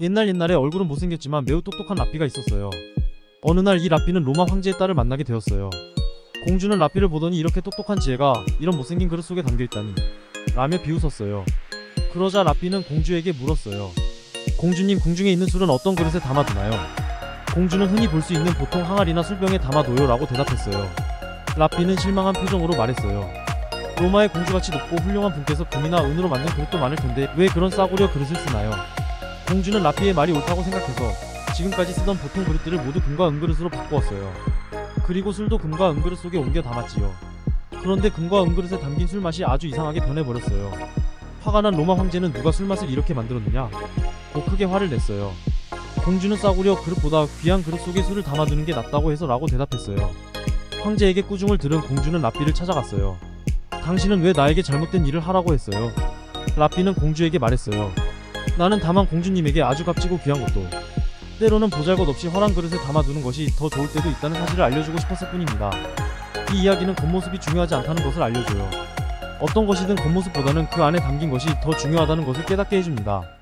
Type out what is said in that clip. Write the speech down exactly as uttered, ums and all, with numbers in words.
옛날 옛날에 얼굴은 못생겼지만 매우 똑똑한 라삐가 있었어요. 어느 날 이 라삐는 로마 황제의 딸을 만나게 되었어요. 공주는 라삐를 보더니 이렇게 똑똑한 지혜가 이런 못생긴 그릇 속에 담겨있다니 라며 비웃었어요. 그러자 라삐는 공주에게 물었어요. 공주님, 궁중에 있는 술은 어떤 그릇에 담아두나요? 공주는 흔히 볼 수 있는 보통 항아리나 술병에 담아둬요 라고 대답했어요. 라삐는 실망한 표정으로 말했어요. 로마의 공주같이 높고 훌륭한 분께서 금이나 은으로 만든 그릇도 많을 텐데 왜 그런 싸구려 그릇을 쓰나요? 공주는 라삐의 말이 옳다고 생각해서 지금까지 쓰던 보통 그릇들을 모두 금과 은그릇으로 바꾸었어요. 그리고 술도 금과 은그릇 속에 옮겨 담았지요. 그런데 금과 은그릇에 담긴 술맛이 아주 이상하게 변해버렸어요. 화가 난 로마 황제는 누가 술맛을 이렇게 만들었느냐 고 크게 화를 냈어요. 공주는 싸구려 그릇보다 귀한 그릇 속에 술을 담아두는 게 낫다고 해서 라고 대답했어요. 황제에게 꾸중을 들은 공주는 라삐를 찾아갔어요. 당신은 왜 나에게 잘못된 일을 하라고 했어요? 라삐는 공주에게 말했어요. 나는 다만 공주님에게 아주 값지고 귀한 것도 때로는 보잘것없이 화난 그릇에 담아두는 것이 더 좋을 때도 있다는 사실을 알려주고 싶었을 뿐입니다. 이 이야기는 겉모습이 중요하지 않다는 것을 알려줘요. 어떤 것이든 겉모습보다는 그 안에 담긴 것이 더 중요하다는 것을 깨닫게 해줍니다.